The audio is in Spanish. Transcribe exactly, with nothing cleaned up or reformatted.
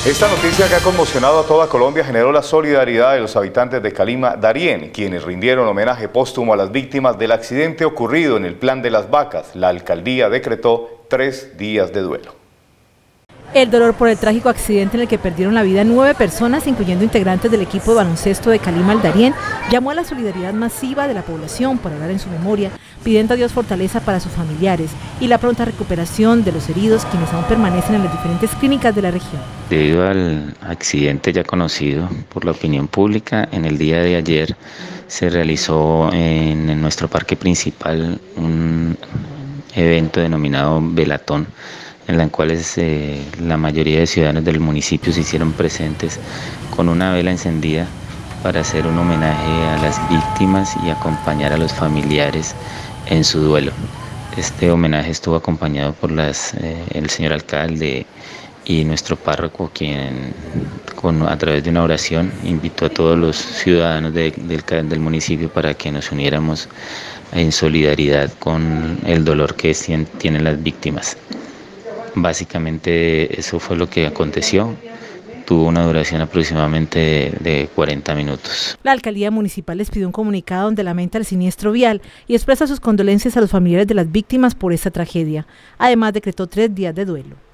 Esta noticia que ha conmocionado a toda Colombia generó la solidaridad de los habitantes de Calima, Darién, quienes rindieron homenaje póstumo a las víctimas del accidente ocurrido en el Plan de las Vacas. La alcaldía decretó tres días de duelo. El dolor por el trágico accidente en el que perdieron la vida nueve personas, incluyendo integrantes del equipo de baloncesto de Calima Darién, llamó a la solidaridad masiva de la población para orar en su memoria, pidiendo a Dios fortaleza para sus familiares y la pronta recuperación de los heridos, quienes aún permanecen en las diferentes clínicas de la región. Debido al accidente ya conocido por la opinión pública, en el día de ayer se realizó en, en nuestro parque principal un evento denominado Velatón, en la cual eh, la mayoría de ciudadanos del municipio se hicieron presentes con una vela encendida para hacer un homenaje a las víctimas y acompañar a los familiares en su duelo. Este homenaje estuvo acompañado por las, eh, el señor alcalde y nuestro párroco, quien con, a través de una oración invitó a todos los ciudadanos de, del, del municipio para que nos uniéramos en solidaridad con el dolor que tienen las víctimas. Básicamente eso fue lo que aconteció. Tuvo una duración aproximadamente de, de cuarenta minutos. La alcaldía municipal les pidió un comunicado donde lamenta el siniestro vial y expresa sus condolencias a los familiares de las víctimas por esta tragedia. Además, decretó tres días de duelo.